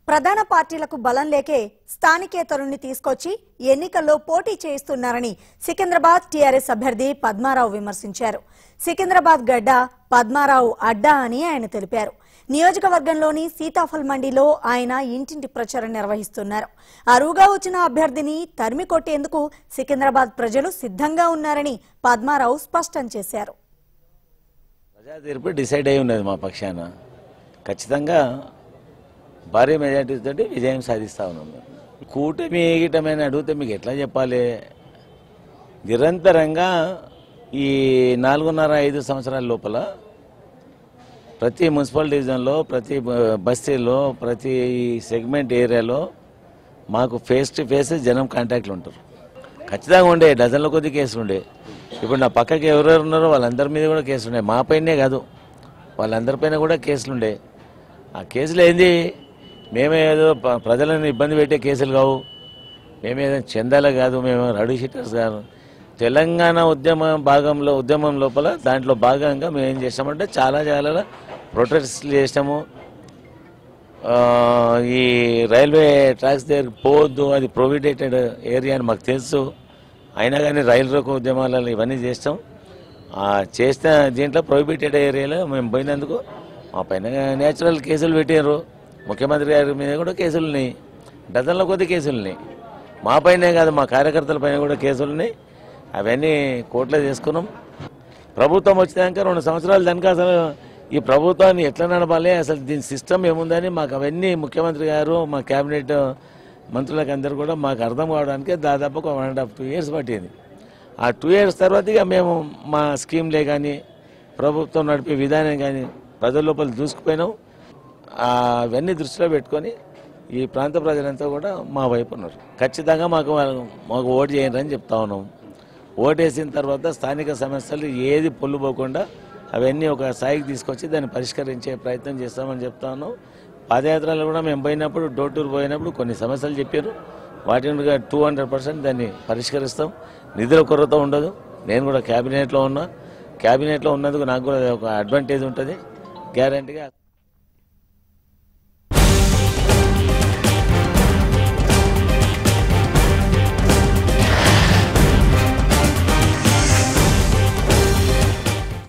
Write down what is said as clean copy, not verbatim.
ప్రధాన పార్టీలకు బలం లేకే స్థానికేతరుల్ని తీసుకొచ్చి ఎన్నికల్లో పోటీ చేయిస్తున్నారని సికింద్రాబాద్ టీఆర్ఎస్ అభ్యర్థి పద్మారావు విమర్శించారు. సికింద్రాబాద్ గడ్డ పద్మారావు అడ్డా అని ఆయన తెలిపారు. నియోజకవర్గంలోని సీతాఫల్ మండిలో ఆయన ఇంటింటి ప్రచారం నిర్వహిస్తున్నారు. అరువుగా వచ్చిన అభ్యర్థిని తరిమి కొట్టేందుకు సికింద్రాబాద్ ప్రజలు సిద్ధంగా ఉన్నారని పద్మారావు స్పష్టం చేశారు. ప్రజా తీర్పు డిసైడ్ అయి ఉన్నది. మా పక్షాన ఖచ్చితంగా భారీ మెజార్టీ తోటి విజయం సాధిస్తా ఉన్నాం. కూటమి ఏగిటమని అడిగితే మీకు ఎట్లా చెప్పాలి? నిరంతరంగా ఈ 4.5 సంవత్సరాల లోపల ప్రతి మున్సిపల్ డివిజన్లో, ప్రతి బస్తీలో, ప్రతి సెగ్మెంట్ ఏరియాలో మాకు ఫేస్ టు ఫేస్ జనం కాంటాక్ట్లు ఉంటారు. ఖచ్చితంగా ఉండే డజన్ల కొద్ది కేసులు ఉండే. ఇప్పుడు నా పక్కకి ఎవరెవరు ఉన్నారో వాళ్ళందరి మీద కూడా కేసులు ఉండే. మా పైనే కాదు, వాళ్ళందరిపైన కూడా కేసులు ఉండే. ఆ కేసులు ఏంది? మేమే ఏదో ప్రజలను ఇబ్బంది పెట్టే కేసులు కావు. మేమేదో చందాల కాదు, మేము రౌడీ షీటర్స్ కాదు. తెలంగాణ ఉద్యమం లోపల దాంట్లో భాగంగా మేము ఏం చేస్తామంటే చాలా ప్రొటెస్ట్లు చేసాము. ఈ రైల్వే ట్రాక్స్ దగ్గర పోవద్దు, అది ప్రొహిబిటెడ్ ఏరియా అని మాకు తెలుసు. అయినా కానీ రైలు రోకో ఉద్యమాలలో ఇవన్నీ చేస్తాం. చేస్తే దీంట్లో ప్రొహిబిటెడ్ ఏరియాలో మేము పోయినందుకు మా పైన న్యాచురల్ కేసులు పెట్టారు. ముఖ్యమంత్రి గారి మీద కూడా కేసులు ఉన్నాయి, డజన్ల కొద్ది కేసులు ఉన్నాయి. మా పైనే కాదు, మా కార్యకర్తల పైన కూడా కేసులు ఉన్నాయి. అవన్నీ కోర్టులో చేసుకున్నాం. ప్రభుత్వం వచ్చినాక 2 సంవత్సరాలు దానికి అసలు ఈ ప్రభుత్వాన్ని ఎట్లా నడపాలి, అసలు దీని సిస్టమ్ ఏముందని మాకు అవన్నీ ముఖ్యమంత్రి గారు, మా క్యాబినెట్ మంత్రులకు అందరూ కూడా మాకు అర్థం కావడానికి దాదాపు 1.5-2 years పట్టింది. ఆ 2 years తర్వాత ఇక మేము మా స్కీమ్లే కానీ ప్రభుత్వం నడిపే విధానం కానీ ప్రజల లోపల దూసుకుపోయినాం. అవన్నీ దృష్టిలో పెట్టుకొని ఈ ప్రాంత ప్రజలంతా కూడా మా వైపు ఉన్నారు. ఖచ్చితంగా మాకు ఓటు చేయండి అని చెప్తా ఉన్నాం. ఓటేసిన తర్వాత స్థానిక సమస్యలు ఏది పొల్లుపోకుండా అవన్నీ ఒక స్థాయికి తీసుకొచ్చి దాన్ని పరిష్కరించే ప్రయత్నం చేస్తామని చెప్తా ఉన్నాం. పాదయాత్రలు కూడా మేము పోయినప్పుడు, డోర్ టూర్ పోయినప్పుడు కొన్ని సమస్యలు చెప్పారు. వాటిని 200% దాన్ని పరిష్కరిస్తాం. నిధుల కొరత ఉండదు. నేను కూడా క్యాబినెట్లో ఉన్నా. క్యాబినెట్లో ఉన్నందుకు నాకు కూడా ఒక అడ్వాంటేజ్ ఉంటుంది గ్యారంటీగా.